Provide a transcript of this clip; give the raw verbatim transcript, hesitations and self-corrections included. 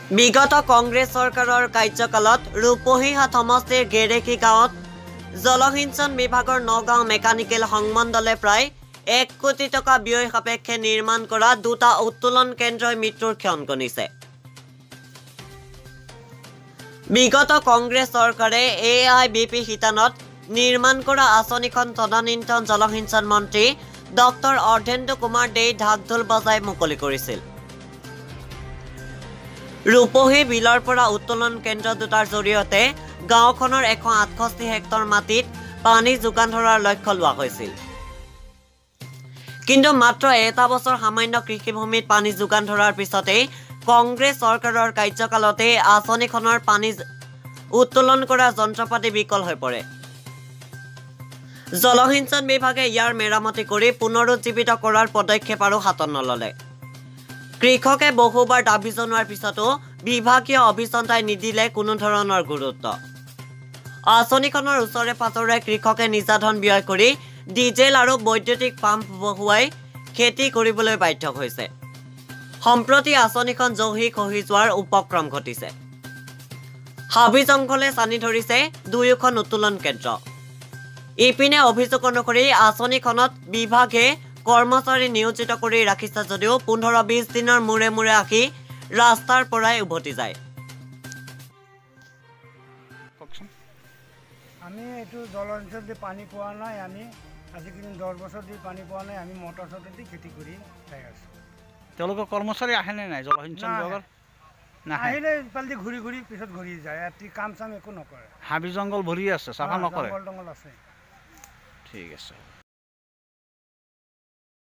বিগত কংগ্ৰেছ চৰকাৰৰ কাৰ্যকালত ৰূপহীহাট সমষ্টিৰ গেৰেকী গাঁৱত জলসিঞ্চন বিভাগৰ নগাঁও মেকানিকেল সংমণ্ডলে প্ৰায় এক কোটি টকা ব্যয় সাপেক্ষে নিৰ্মাণ কৰা দুটা উত্তোলন কেন্দ্ৰই মৃত্যুৰ ক্ষণ গণিছে। বিগত কংগ্ৰেছ চৰকাৰে এ আই বি পি শিতানত নিৰ্মাণ কৰা আঁচনিখন তদানীন্তন জলসিঞ্চন মন্ত্ৰী ডক্টৰ অৰ্ধেন্দু কুমাৰ দে ঢাক ঢোল বজাই মুকলি কৰিছিল। ৰূপহী বিলৰ পৰা উত্তোলন কেন্দ্ৰ দুটাৰ জৰিয়তে গাঁওখনৰ এশ আঠষষ্ঠি হেক্টৰ মাটিত পানী যোগান ধৰাৰ লক্ষ্য লোৱা হৈছিল। কিন্তু মাত্ৰ এটা বছৰ সামান্য কৃষিভূমিত পানী যোগান ধৰাৰ পিছতেই কংগ্ৰেছ চৰকাৰৰ কাৰ্যকালতে আঁচনিখনৰ পানী উত্তোলন কৰা যন্ত্ৰপাতি বিকল হৈ পৰে। জলসিঞ্চন বিভাগে ইয়াৰ মেৰামতি কৰি পুনৰুজ্জীৱিত কৰাৰ পদক্ষেপ আৰু হাতত নললে। কৃষকে বহুবাৰ দাবী জনোৱাৰ পিছতো বিভাগীয় অভিযন্তাই নিদিলে কোনো ধৰণৰ গুৰুত্ব। আঁচনিখনৰ ওচৰে পাজৰে কৃষকে নিজা ধন ব্যয় কৰি ডিজেল আৰু বৈদ্যুতিক পাম্প বহুৱাই খেতি কৰিবলৈ বাধ্য হৈছে। সম্প্ৰতি আঁচনিখন জহি খহি যোৱাৰ উপক্ৰম ঘটিছে। হাবি জংঘলে চানি ধৰিছে দুয়োখন উত্তোলন কেন্দ্ৰ। ইপিনে অভিযোগ অনুসৰি আঁচনিখনত বিভাগে কৰ্মচাৰী নিয়োজিত কৰি ৰাখিছে যদিও পোন্ধৰ বিশ দিনৰ মূৰে মূৰে আহি ৰাস্তাৰ পৰাই উভতি যায়। আমি এইটো জলসিঞ্চন দি পানী পোৱা নাই, আমি আজি কিন্তু দহ বছৰ দি পানী পোৱা নাই, আমি মটৰ চটৰ দি খেতি কৰি খাই আছোঁ। তেওঁলোকৰ কৰ্মচাৰী আহেনে নাই জলসিঞ্চন বিভাগৰ? আহিলে ইফালে ঘূৰি ঘূৰি পিছত ঘূৰি যায়, ৰাতি কাম চাম একো নকৰে। হাবি জংঘল ভৰি আছে, চাফা নকৰে। জংঘল জংঘল আছে। ঠিক আছে।